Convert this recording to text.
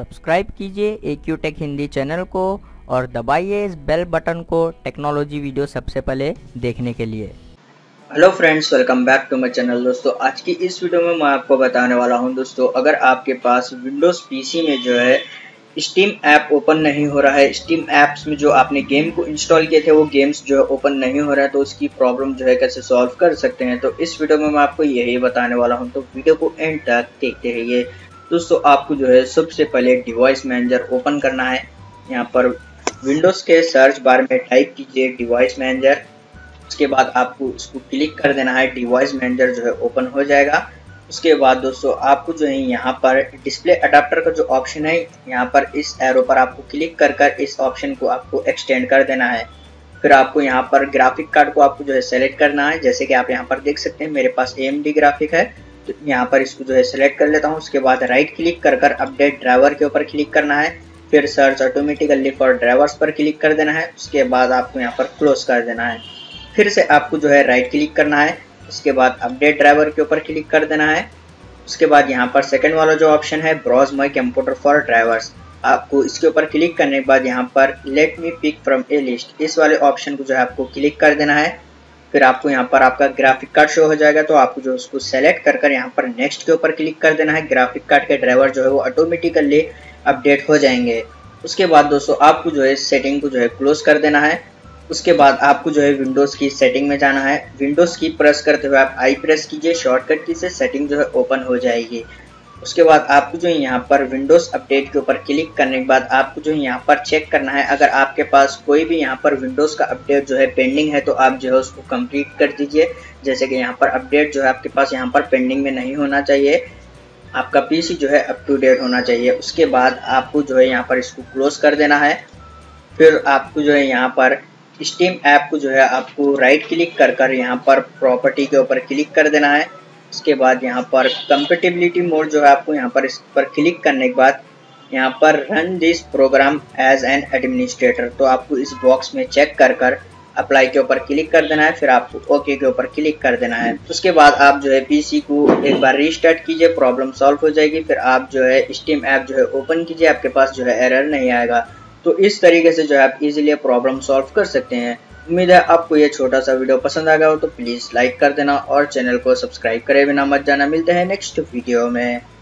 Subscribe कीजिए AQ take Hindi channel को और दबाइए इस बेल बटन को टेक्नोलॉजी वीडियो सबसे पहले देखने के लिए। Hello friends, welcome back to my channel. दोस्तों, आज की इस वीडियो में मैं आपको बताने वाला हूं दोस्तों, अगर आपके पास विंडोज़ पीसी में जो है स्टीम ऐप ओपन नहीं हो रहा है, स्टीम ऐप्स में जो आपने गेम को इंस्टॉल किए थे वो गेम्स जो है ओपन नहीं हो रहा है, तो उसकी प्रॉब्लम जो है कैसे सॉल्व कर सकते हैं, तो इस वीडियो में मैं आपको यही बताने वाला हूं। तो वीडियो को एंड तक देखते रहिए। दोस्तों, आपको जो है सबसे पहले डिवाइस मैनेजर ओपन करना है। यहाँ पर विंडोज़ के सर्च बार में टाइप कीजिए डिवाइस मैनेजर। उसके बाद आपको इसको क्लिक कर देना है, डिवाइस मैनेजर जो है ओपन हो जाएगा। उसके बाद दोस्तों आपको जो है यहाँ पर डिस्प्ले अडाप्टर का जो ऑप्शन है, यहाँ पर इस एरो पर आपको क्लिक कर कर इस ऑप्शन को आपको एक्सटेंड कर देना है। फिर आपको यहाँ पर ग्राफिक कार्ड को आपको जो है सेलेक्ट करना है। जैसे कि आप यहाँ पर देख सकते हैं मेरे पास AMD ग्राफिक है, तो यहाँ पर इसको जो है सेलेक्ट कर लेता हूँ। उसके बाद राइट क्लिक कर कर अपडेट ड्राइवर के ऊपर क्लिक करना है। फिर सर्च ऑटोमेटिकली फॉर ड्राइवर्स पर क्लिक कर देना है। उसके बाद आपको यहाँ पर क्लोज कर देना है। फिर से आपको जो है राइट क्लिक करना है। उसके बाद अपडेट ड्राइवर के ऊपर क्लिक कर देना है। उसके बाद यहाँ पर सेकंड वाला जो ऑप्शन है browse my computer for drivers, आपको इसके ऊपर क्लिक करने के बाद यहाँ पर let me pick from a list, इस वाले ऑप्शन को जो है आपको क्लिक कर देना है। फिर आपको यहाँ पर आपका ग्राफिक कार्ड शो हो जाएगा, तो आपको जो उसको सेलेक्ट कर कर यहाँ पर नेक्स्ट के ऊपर क्लिक कर देना है। ग्राफिक कार्ड के ड्राइवर जो है वो ऑटोमेटिकली अपडेट हो जाएंगे। उसके बाद दोस्तों आपको जो है सेटिंग को जो है क्लोज कर देना है। उसके बाद आपको जो है विंडोज़ की सेटिंग में जाना है। विंडोज़ की प्रेस करते हुए आप आई प्रेस कीजिए, शॉर्टकट की से सेटिंग जो है ओपन हो जाएगी। उसके बाद आपको जो है यहाँ पर विंडोज़ अपडेट के ऊपर क्लिक करने के बाद आपको जो है यहाँ पर चेक करना है, अगर आपके पास कोई भी यहाँ पर विंडोज़ का अपडेट जो है पेंडिंग है तो आप जो है उसको कंप्लीट कर दीजिए। जैसे कि यहाँ पर अपडेट जो है आपके पास यहाँ पर पेंडिंग में नहीं होना चाहिए, आपका पीसी जो है अप टू डेट होना चाहिए। उसके बाद आपको जो है यहाँ पर इसको क्लोज कर देना है। फिर आपको जो है यहाँ पर स्टीम ऐप को जो है आपको राइट क्लिक कर कर यहाँ पर प्रॉपर्टी के ऊपर क्लिक कर देना है। उसके बाद यहाँ पर कंपेटिबिलिटी मोड जो है आपको यहाँ पर इस पर क्लिक करने के बाद यहाँ पर run this program as an administrator, तो आपको इस बॉक्स में चेक कर कर अप्लाई के ऊपर क्लिक कर देना है। फिर आपको ओके के ऊपर क्लिक कर देना है। उसके बाद आप जो है पीसी को एक बार रीस्टार्ट कीजिए, प्रॉब्लम सॉल्व हो जाएगी। फिर आप जो है स्टीम ऐप जो है ओपन कीजिए, आपके पास जो है एरर नहीं आएगा। तो इस तरीके से जो है आप इजीली प्रॉब्लम सॉल्व कर सकते हैं। उम्मीद है आपको ये छोटा सा वीडियो पसंद आ गया हो, तो प्लीज़ लाइक कर देना और चैनल को सब्सक्राइब करे बिना मत जाना। मिलते हैं नेक्स्ट वीडियो में।